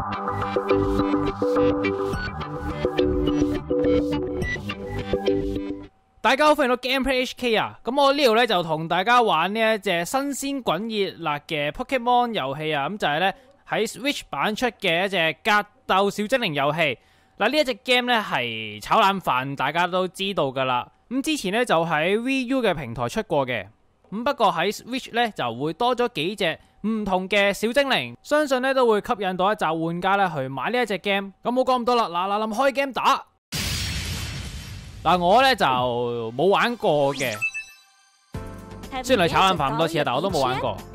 大家好，歡迎到 Gameplay HK 啊！咁我呢度咧就同大家玩呢一隻新鮮滾熱辣嘅 Pokemon 遊戲啊！咁就係咧喺 Switch 版出嘅一隻格鬥小精靈遊戲。嗱，呢一隻 game 咧係炒冷飯，大家都知道噶啦。咁之前咧就喺 Wii U 嘅平台出過嘅。咁不過喺 Switch 咧就會多咗幾隻唔同嘅小精靈，相信咧都會吸引到一紮玩家咧去買呢一隻 game。咁冇講咁多啦，嗱臨開 game 打。嗱，我咧就冇玩過嘅，雖然係炒冷飯咁多次啊，但我都冇玩過。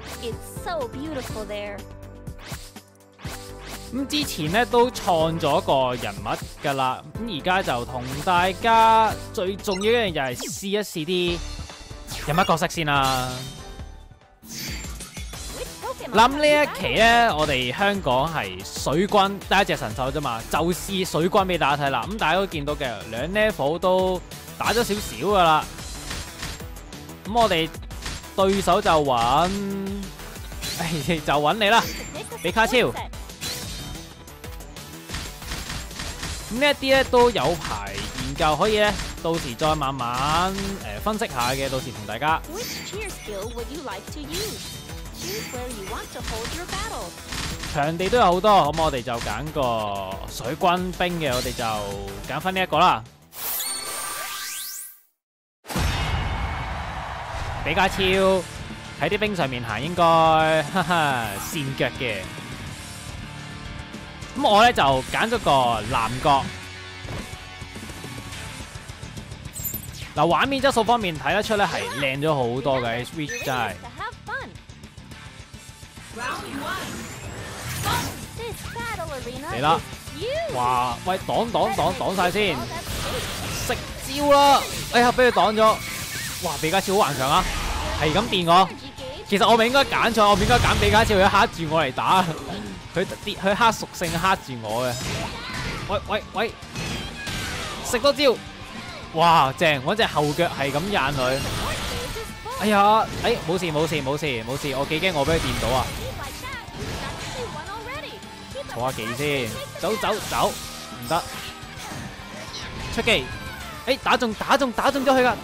咁之前咧都創咗個人物噶啦，咁而家就同大家最重要一樣就係試一試啲人物角色先啦。諗呢一期咧，我哋香港係水軍得一隻神獸啫嘛，就試水軍俾大家睇啦。咁大家都見到嘅兩 level 都打咗少少噶啦。咁我哋對手就揾，就揾你啦，比卡超。咁呢一啲咧都有排研究，可以咧到時再慢慢分析下嘅，到時同大家。場地都有好多，咁我哋就揀個水軍兵嘅，我哋就揀翻呢一個啦。比卡超喺啲冰上面行應該跣腳嘅。咁我咧就揀咗個藍角。嗱，畫面質素方面睇得出咧係靚咗好多嘅 ，Switch 真係。嚟啦！哇，喂，擋晒先，食招啦！哎呀，俾佢擋咗。哇，比卡超好頑強啊，係咁電我。其實我咪應該揀錯，我唔應該揀比卡超，佢黑住我嚟打。佢黑屬性黑住我嘅。喂，食多招！哇，正！我隻後腳係咁掗佢。哎呀，冇事，我幾驚我俾佢電到啊！坐下技先，走，唔得，出技，打中咗佢噶，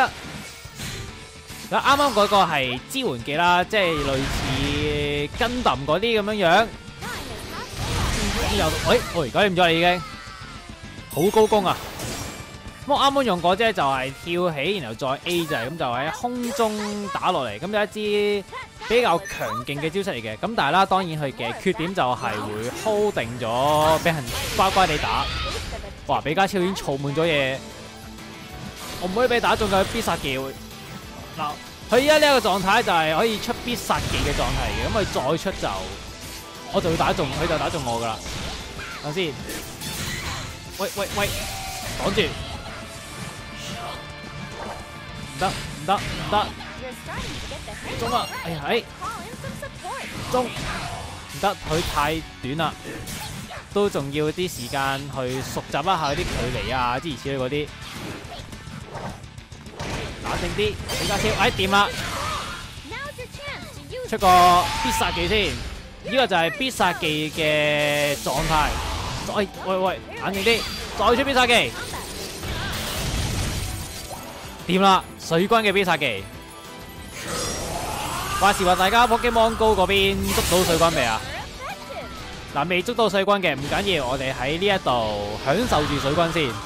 嗱，啱啱嗰個係支援技啦，即係類似跟揼嗰啲咁樣樣。而家唔咗啦已經，好高攻啊！咁我啱啱用嗰隻就係跳起，然後再 A 就係咁，就喺空中打落嚟，咁有一支比較強勁嘅招式嚟嘅。咁但係啦，當然佢嘅缺點就係會 hold 定咗，俾人乖乖地打。哇！比卡超已經儲滿咗嘢，我唔可以俾打中佢必殺技。嗱，佢而家呢一個狀態就係可以出必殺技嘅狀態嘅，咁佢再出就我就會打中，佢就打中我噶啦。等先，喂，擋住！唔得，中啊！哎呀，中唔得，佢太短啦，都仲要啲時間去熟習一下啲距離啊，諸如此類嗰啲。打正啲，比卡超，掂啦！出個必殺技先，呢個就係必殺技嘅狀態。喂，冷靜啲，再出必殺技。掂啦，水軍嘅必殺技。話時話大家 Pokemon Go 嗰邊捉到水軍未啊？嗱，未捉到水軍嘅唔緊要，我哋喺呢一度享受住水軍先。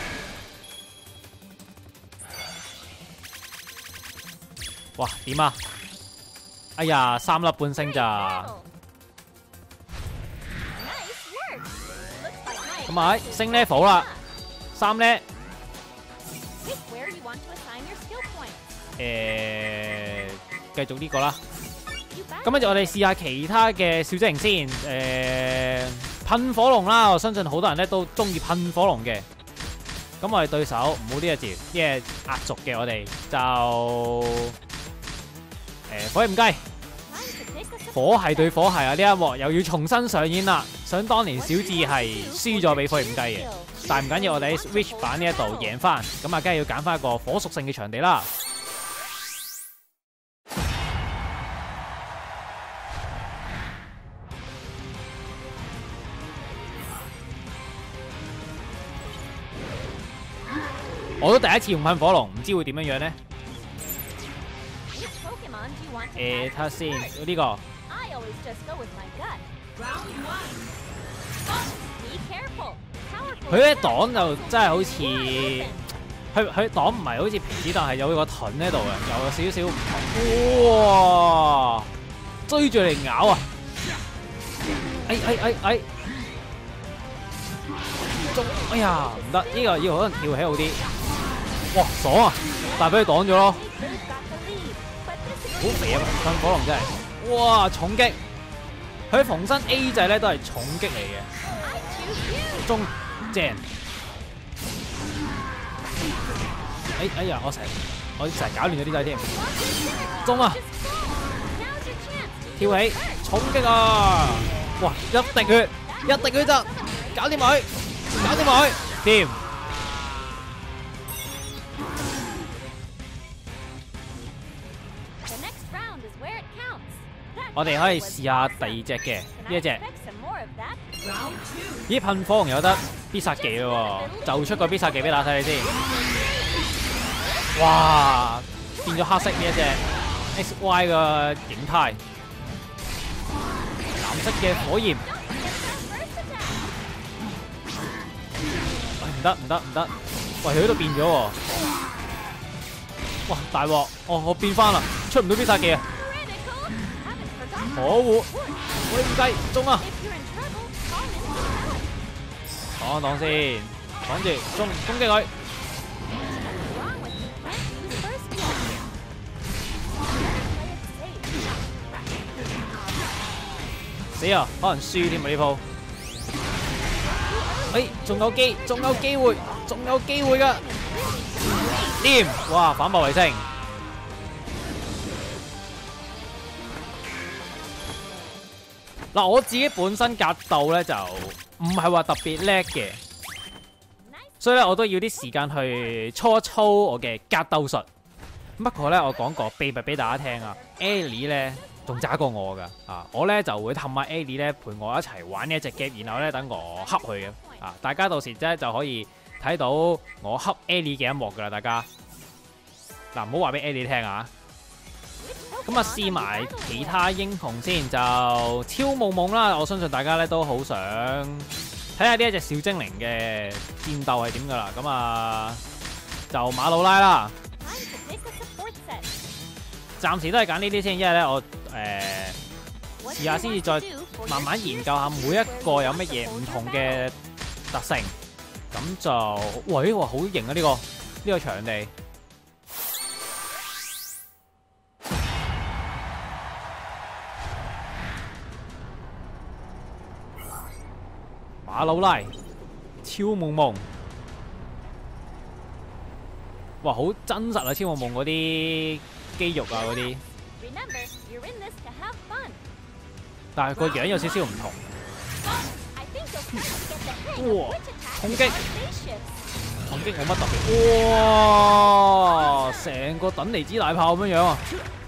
哇，點啊？哎呀，3粒半星咋？咁咪升 level 啦，3 呢？繼續呢個啦。咁跟住我哋試下其他嘅小精靈先。噴火龍啦，我相信好多人咧都中意噴火龍嘅。咁我哋對手唔好呢一招，因為壓軸嘅我哋就火焰雞。火系對火系啊！呢一幕又要重新上演啦。想當年小智係輸咗俾火焰雞嘅，但係唔緊要，我哋喺 Switch 版呢一度贏翻，咁啊，梗係要揀翻一個火屬性嘅場地啦。 我都第一次用噴火龍，唔知會點樣樣咧。睇下先，呢個佢咧擋就真係好似佢擋唔係好似皮子，但係有個盾喺度嘅，有少少唔同。哇！追住嚟咬啊！中！哎呀，唔得，呢個要可能跳起好啲。哇，爽啊！但係俾佢擋咗咯。好肥啊！噴火龍真係，哇重擊！佢逢身 A 掣咧都係重擊嚟嘅，中正。哎呀，我成日搞亂咗啲掣添，中啊！跳起，重擊啊！哇，一滴血就搞掂佢，掂！我哋可以試下第二隻嘅呢一隻。咦，噴火龍有得必殺技咯喎，就出個必殺技俾大家睇你先。哇！變咗黑色呢一隻 XY 嘅形態，藍色嘅火焰。唔得！喂，佢喺度變咗喎。哇！大鑊！哦，我變翻啦，出唔到必殺技啊！可惡！我唔計中啊！擋一擋先，擋住攻擊佢。死啊！可能輸添啊呢鋪。哎，仲有機會㗎！掂！哇，反敗為勝。嗱，我自己本身格鬥咧就唔係話特別叻嘅，所以咧我都要啲時間去操一操我嘅格鬥術。不過咧，我講個秘密俾大家聽啊 ，Ellie 咧仲渣過我噶啊！我咧就會氹下 Ellie 咧陪我一齊玩呢一隻 game， 然後咧等我恰佢嘅啊！大家到時咧就可以睇到我恰 Ellie 嘅一幕噶啦，大家嗱唔好話俾 Ellie 聽啊！咁啊，試埋其他英雄先，就超夢夢啦！我相信大家咧都好想睇下呢一隻小精靈嘅戰鬥係點噶啦。咁啊，就馬魯拉啦。暫時都係揀呢啲先，因為咧我試下先至再慢慢研究下每一個有乜嘢唔同嘅特性。咁就喂，哇好型啊！呢個場地。馬魯拉，超夢夢，哇，好真實啊！超夢夢嗰啲肌肉啊，嗰啲，但係個樣有少少唔同。哇！衝擊冇乜特別。哇！成個等離子大炮咁樣啊！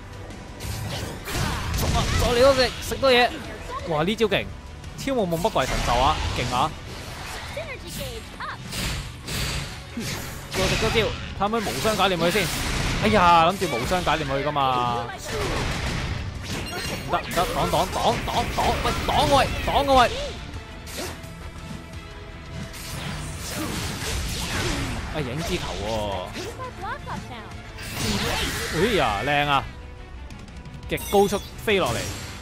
衝啊！再嚟多隻，食多嘢。哇！呢招勁！超夢夢不愧神獸啊，勁啊！再食多招，睇下可唔可以無雙搞掂佢先。哎呀，諗住無雙搞掂佢噶嘛，唔得，擋，喂，擋我喂！哎，影之球喎！哎呀，靚啊！極高速飛落嚟。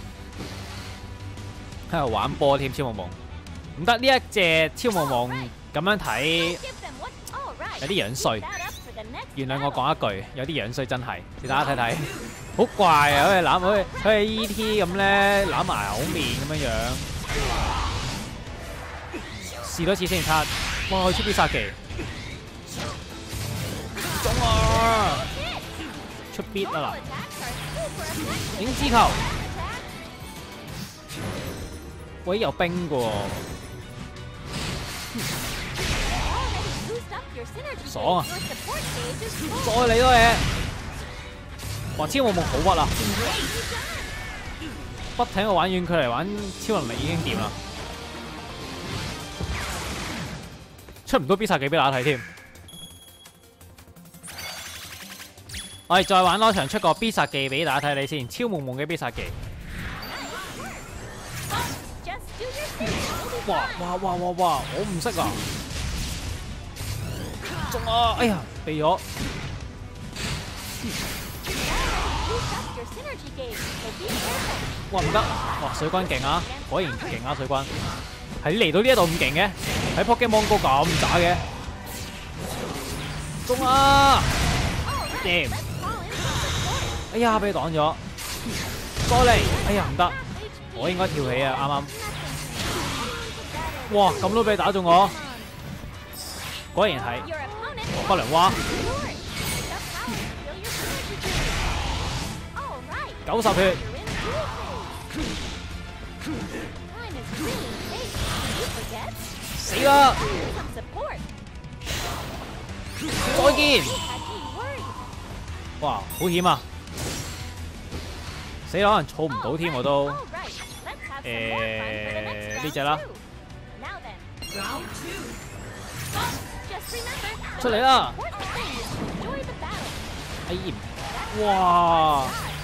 喺度玩波添，超夢夢唔得，呢一隻超夢夢咁樣睇有啲樣衰，原諒我講一句，有啲樣衰真係，俾大家睇睇，好怪啊！佢係 E.T. 咁咧，攬埋口面咁樣樣，試多次先睇下，哇！佢出必殺技，中啊！出必啊啦，影之球。喂，有冰嘅喎，爽啊！再嚟多嘢，哇！超夢夢好屈啊，不停去玩遠距離玩超能力已經掂啦，出唔到必殺技俾大家睇添。 我哋再玩多場出個必殺技俾大家睇你先，超夢夢嘅必殺技。哇！我唔識啊！中啊！哎呀，避咗。哇唔得！哇水軍勁啊！果然勁啊水軍。係嚟到呢一度咁勁嘅，喺 Pokemon Go 咁渣嘅。中啊 ！Damn！ 哎呀，俾佢擋咗。過嚟！哎呀唔得，我應該跳起啊！啱啱。哇！咁都俾佢打中我，果然係不良蛙。90血。死啦！再見！哇，好險啊！死啦，可能儲唔到添我都。呢只啦，出嚟啦！哎呀，哇！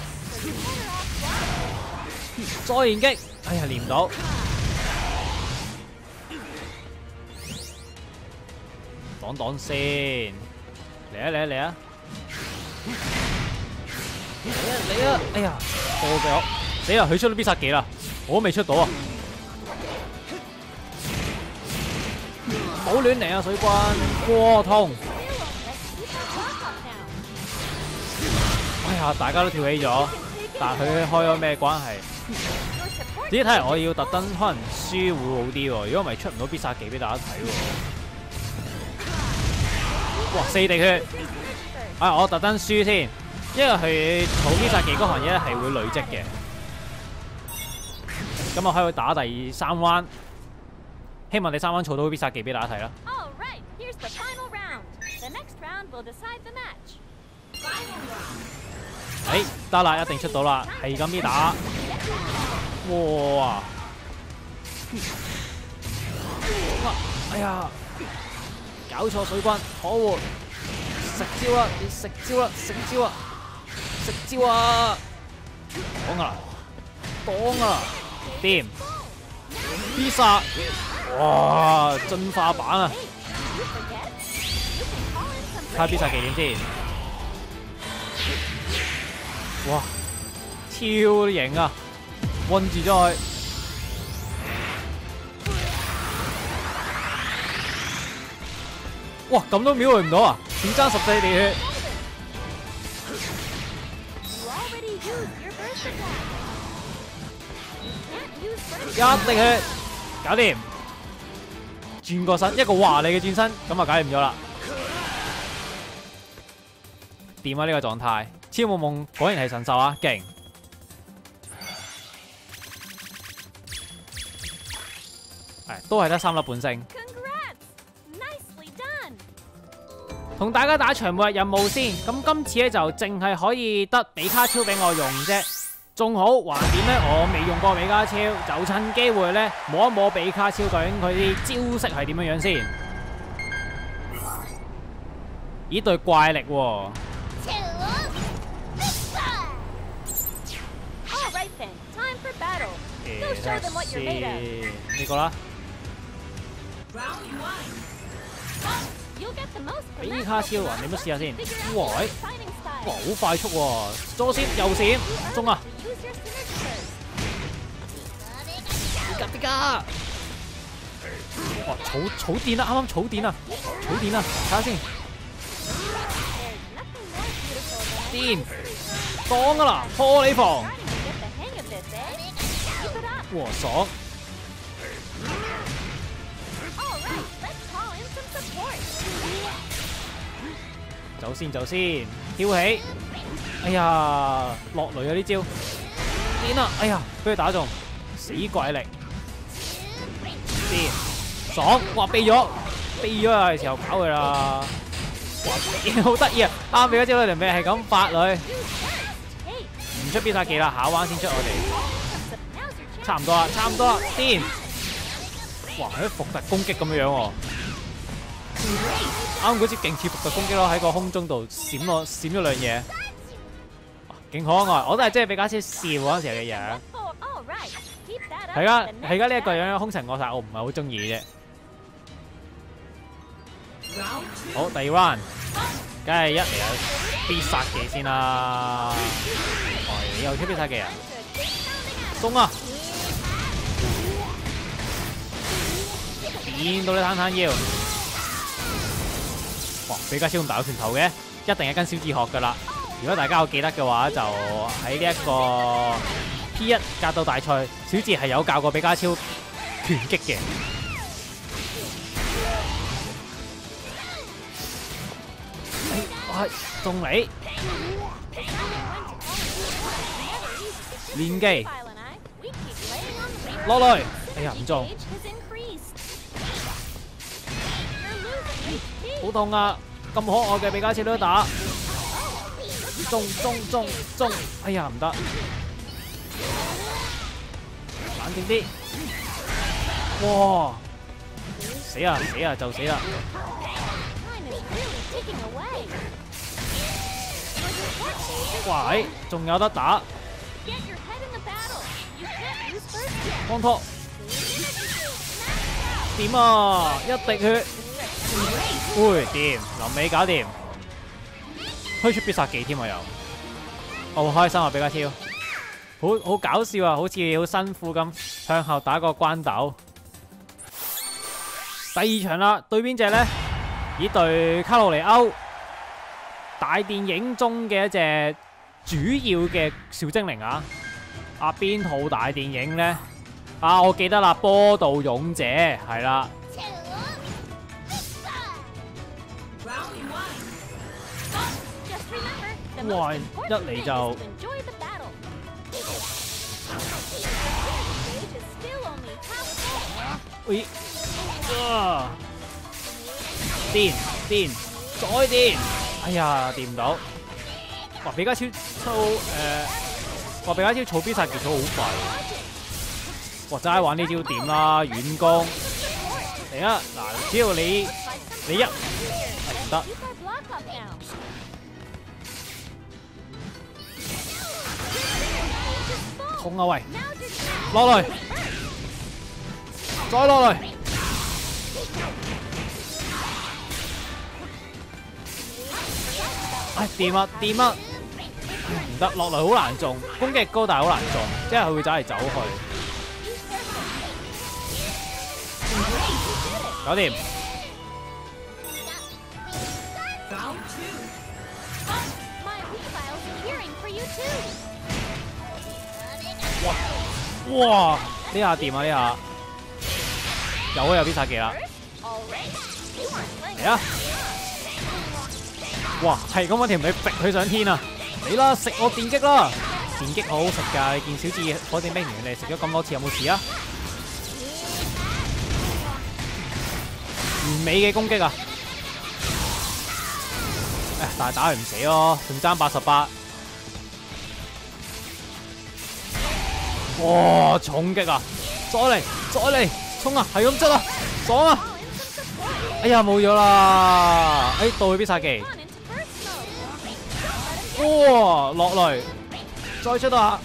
再連擊，哎呀，連唔到。擋先，嚟啊！嚟啊！哎呀，過咗，死啦！佢出咗必殺技啦，我都未出到啊！冇亂嚟啊，水軍，過痛！哎呀，大家都跳起咗，但係佢開咗咩關係？呢睇嚟我要特登可能輸會好啲喎，如果唔係出唔到必殺技俾大家睇喎。哇！4滴血，啊！我特登輸先，因為佢儲必殺技嗰行嘢係會累積嘅。咁我可以打第3彎，希望第3彎儲到必殺技俾大家睇啦。哎，得啦，一定出到啦，係咁啲打。哇！哎呀！搞錯水軍，可惡！食招啦，你食招啦，食招啊，食招啊！擋啊！擋啊！掂！必殺！哇！進化版啊！睇下必殺技點先。哇！超型啊！韞住咗佢。哇！咁都秒佢唔到啊！只爭14滴血。1滴血，搞掂。轉個身，一個華麗嘅轉身，咁啊搞掂咗啦。掂啊！呢個狀態，超夢夢果然係神獸啊，勁！都係得3粒半星。同大家打場每日任務先，咁今次咧就淨係可以得比卡超俾我用啫。仲好，橫掂咧我未用過比卡超，就趁機會咧摸一摸比卡超究竟佢啲招式係點樣樣先。咦，對怪力喎。呢個啦。比卡超啊，你都試下先。哇！哇，好快速喎！左閃右閃，中啊！啲㗎！哇！儲電啦，啱啱儲電啊！儲電啊！睇下先。電擋啊啦，破你防！哇，爽！走先，跳起！哎呀，落雷啊！呢招癲啊！哎呀，俾佢打中，死怪力！癲，爽！哇，避咗啊！係時候搞佢啦！哇，好得意啊！啱俾嗰招條命係咁發佢，唔出必殺技啦，下彎先出我哋。差唔多啦，癲！哇，係啲伏特攻擊咁樣喎。啱嗰支勁似伏特攻擊咯，喺個空中度閃咗兩嘢。 勁可愛，我都係中意比卡超笑嗰陣時嘅樣。係啊，係而家呢一個樣兇神惡煞，我唔係好中意啫。好，第二 round， 梗係一嚟有必殺技先啦。你又出必殺技啊？中啊！見到你攤攤腰。哇！比卡超咁大個拳頭嘅，一定係跟小智學噶啦。如果大家有記得嘅話，就喺呢一個 P1 格鬥大賽，小智係有教過比卡超拳擊嘅。中你連技落嚟，哎呀唔中，好痛啊！咁可愛嘅比卡超都打，中，哎呀唔得，冷靜啲，哇！死啊就死啦！喂，仲有得打，光托，掂啊！一滴血，喂，掂，臨尾搞掂，推出必殺技添啊又，我好開心啊！比卡超，好搞笑啊，好似好辛苦咁向後打個關斗。第二場啦，對邊隻呢？以對卡路里歐大電影中嘅一隻主要嘅小精靈啊！邊套大電影呢？我記得啦，波道勇者係啦。哇！一嚟就喂電，再電，哎呀，掂唔到！哇，比卡超比卡超儲必殺技儲好快，哇！齋玩呢招掂啦，遠攻嚟啊！嗱，只要你一唔得，痛啊喂！落嚟，再落嚟。掂啊！唔得，落嚟好難中，攻擊高但係好難中，即係佢會走嚟走去。搞掂。哇！呢下掂啊！呢下有必殺技啦，嚟啊！哇，係咁揾條尾逼佢上天啊！你啦，食我電擊啦！電擊好好食㗎，你見小智火箭兵團你食咗咁多次有冇事啊？完美嘅攻擊啊！但係打佢唔死咯，仲爭88。哇，重擊啊！再嚟，衝啊！係咁捽啊！爽啊！哎呀，冇咗啦！到佢必殺技。哇！落嚟，再出到下，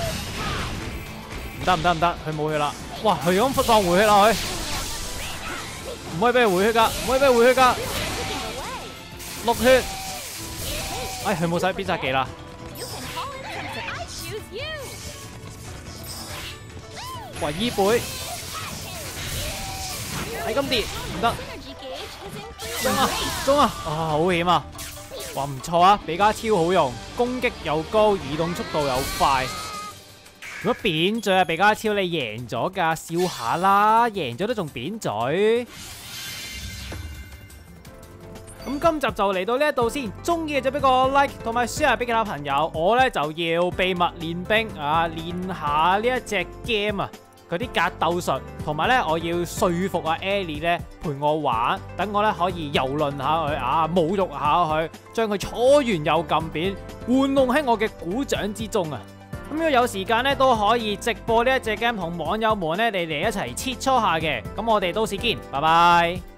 唔得，佢冇血啦！哇！佢咁放回血啦佢，唔可以俾佢回血㗎，6血，佢冇使必殺技啦！哇！衣背，係咁跌，唔得，中啊！好險啊！哇，唔錯啊！比卡超好用，攻擊又高，移動速度又快。如果扁嘴啊，比卡超你贏咗㗎，笑下啦，贏咗都仲扁嘴。咁今集就嚟到呢一度先，中意嘅就俾個 like 同埋 share 俾其他朋友。我呢就要秘密練兵啊，練下呢一隻 game 啊。嗰啲格鬥術，同埋咧，我要說服阿 Ellie 咧陪我玩，等我咧可以蹂躪下佢啊，侮辱下佢，將佢搓圓又撳扁，玩弄喺我嘅鼓掌之中啊！咁如果有時間咧，都可以直播呢一隻 game 同網友們咧，你哋一齊切磋下嘅。咁我哋到時見，拜拜。